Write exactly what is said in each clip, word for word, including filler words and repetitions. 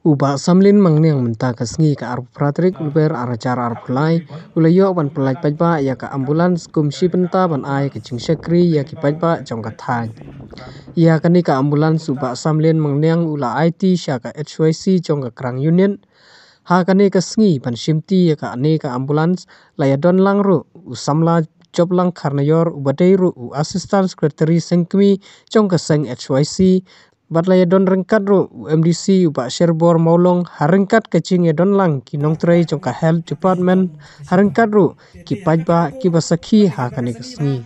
Uba samlin mangniang menta kasngi ka arp pratrik ulber aracara arp lai ulayo ban pelai pajba ya ka ambulans kumsi penta ban ai ke cingsakri ya ki pajba jong ka thai ya kani ka ambulans uba samlin mangniang ula I T sya ka H Y C jong ka krang union ha kani kasngi ban simti ya ka ane ka ambulans layadon langru usamla job lang karnayor ubadeiru u assistant secretary sengkmi jong ka seng H Y C Batlaya don rengkat ro M D C uba Sherbor Maulong harengkat kecing ya don lang kinong tray jongka health department harengkat ro ki pajba ki basakhi ha kani kasngi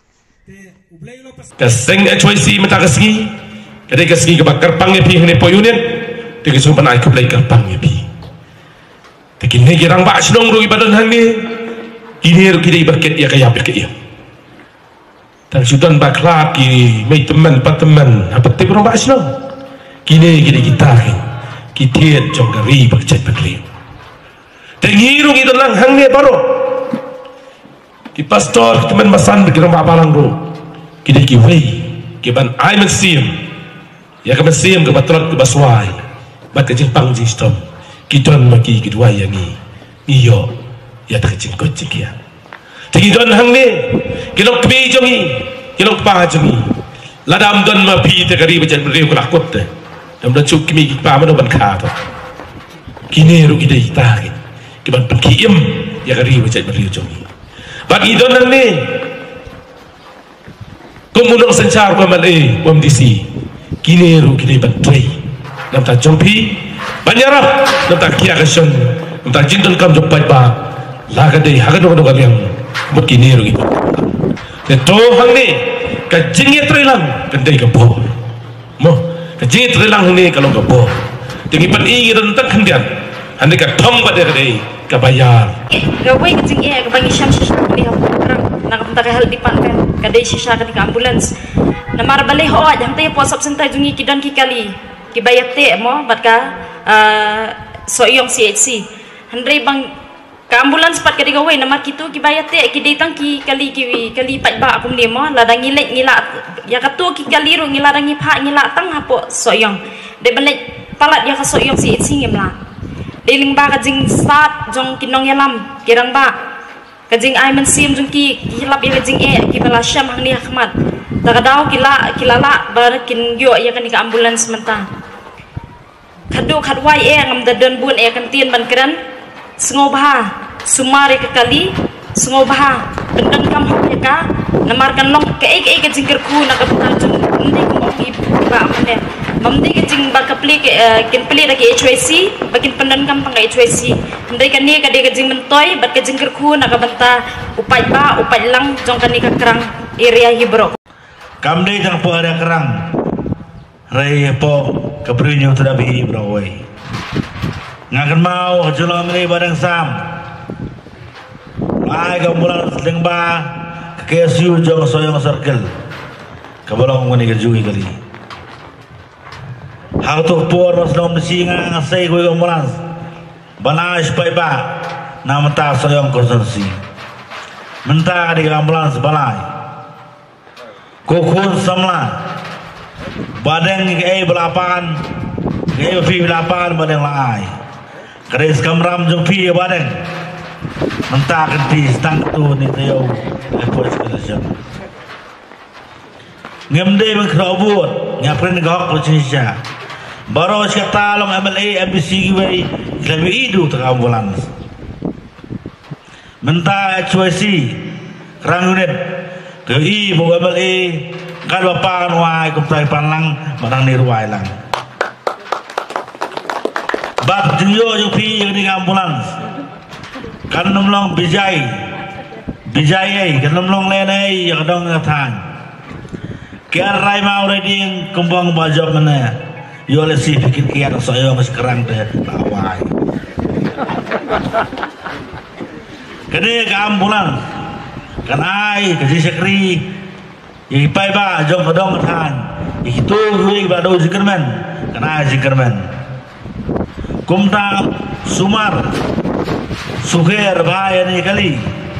kaseng H Y C mata kasngi kade kasngi ke bakar pang pi hne po union te ke sumpan ai kublai ka pang pi te kinne girang ba snong ro ibadan hangi ini ro kide ibaket ya kaya berke ya dan sudan bakla ki mai teman pat teman apa te orang basno kini kini kita ki tiet jong gari bakcet bakli tengirung itu lang hangne baro ki pastor teman masan berkira balang ro kini ki wei ki ban ai mesim ya ka mesim ke batrot ke baswai bat ke jepang sistem ki don maki ki dua yang ni iyo ya tak jingkot jikia Tegi don hang ni, kilok kami jongi, kilok pa jongi. Ladam don ma pi te kari bacan beriu kelak kot te. Dam don cuk kami kipa mana ban kata. Kini ru kita ita kin, kiban perkiem ya kari bacan beriu jongi. Bagi don hang ni, kumunong sencar kwa malay, wam disi. Kini ru kita ban tray, nam ta jompi, banyarap, nam ta kia kasion, nam ta jindon kam jok pai ba. Laga dei hagan dong dong yang mut kini ru gitu. Teto hang ni kajingnya terhilang kendai kebo. Mo kajingnya terhilang ni kalau kebo. Tinggi pan ingi tentang kendian. Hande ka thong pada kadai ka bayar. Gawai kajing eh kabangi syam shisha ni hang kurang nak bentar hal di pan kan kadai shisha ketika ambulans. Namar balai ho jang te po sab sentai jungi kidan ki kali. Ki bayat te mo batka soyong C H C. Hande bang ka ambulans pat kadi gawai nama kitu ki bayat te ki datang ki kali ki kali pat ba akum ni mo ladang ngilek ngila ya katu ki kali ru ngila dang pha ngila tang hapo soyong de balek palat ya ka soyong si si ngemla de ling ba ka jing start jong kinong yalam kirang ba ka jing ai men sim jong ki hilap ya jing e ki bala syam hang ni ahmad takadau kila kilala bar kin yo ya kan ka ambulans menta khadu khadwai e ngam dadon bun e kan tien ban kran Sengobha, sumari ke kali, sengobha, pendan kam hok ka, namarkan long ke ek ek jingker ku nak kebuka jung, nanti kumong ibu ba mana, mamdi ke jing ba kapli ke kin peli lagi H Y C, bakin pendan kam pang H Y C, nanti kan ni kade ke jing mentoy, bat ke jingker ku nak kebenta upai ba upai lang jong kan ni ke kerang area hibro. Kam dei jang po area kerang, rai po kebrinyo tidak bihi brawai. Ngakan mau jelom ni barang sam ai ka mulan sedeng ba ke S U jong soyong circle kabolong ngoni ke jugi kali hal tu por mas nom singa ngasai ko ka mulan banas pai ba na menta soyong konsorsi menta di ambulans balai kokun samla badeng ke ai belapan ke fi belapan badeng lai Keris kamram jong pi badeng mentah kenti stang tu ni tayo polis kelasyon ngemde bang kerobot ngapren gok posisya baro siya talong M L A M B C giway klabi idu ta ambulans mentah H Y C kerang unit ke i bo M L A kan bapan wai kumtai panlang barang ni ruai lang Bat jio jo pi ni ambulans kan nomlong bijai bijai ai kan nomlong le nei ya dong ngathan kiar rai mau reading kumbang bajok mana yo le si fikir kiar soyo mas kerang te lawai kene ka ambulans kan ai ke sekri i pai ba jong dong ngathan itu hui ba do zikerman kan ai zikerman Kumta Sumar Suher bahaya ni kali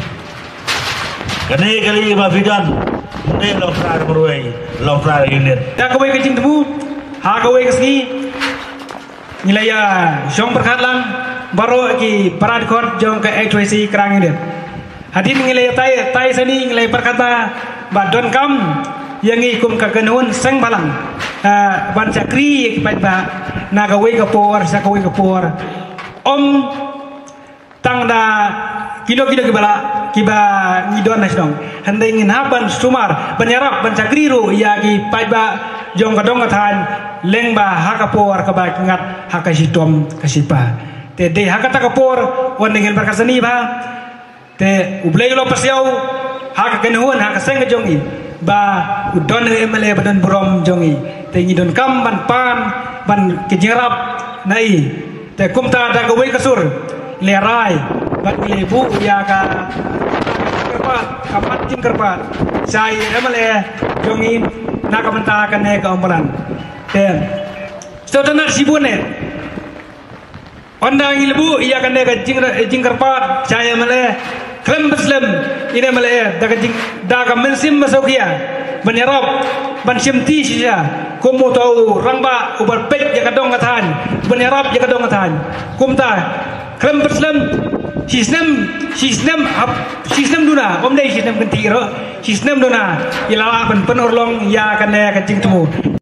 kani kali mafidan ni lokar berway lokar unit tak kau kecing tebu ha kau kesini nilai ya jong berkat lang baru ki parad kot jong ke actuasi kerang ini hadin nilai tai tai seni nilai berkata badon kam yang ikum kagenun seng balang ban cakri ki ba nagawe kapor sakawe kapor om tangda kilo kilo kibala kiba ngidon nasdong handai ngin haban sumar banyarap ban cakri ru ya ki ba jong kadong katan leng ba hakapor kabak ngat hakasitom kasipa te de hakata kapor wan dengan berkasani ba te ublay lo pasiaw hakagenhun hakaseng jongi ba udon emele badan brom jongi te ngidon kam ban pan ban kejerap nai te kumta da gawe kasur lerai ban lebu ya ka kerpat kamat jing kerpat sai emele jongi nak mentakan ne ka ombalan te saudara sibune ondang ilbu ia kan ne ka jing jing kerpat saya mele klem beslam ini mele daga jing daga mensim masaukia menyerap ban simti sia kumu tau rangba ubar pek ya kadong katan menyerap ya kadong katan kumta klem beslam sistem sistem sistem duna om dai sistem kentiro sistem duna ilawa ban penorlong ya kan ne ka jing temu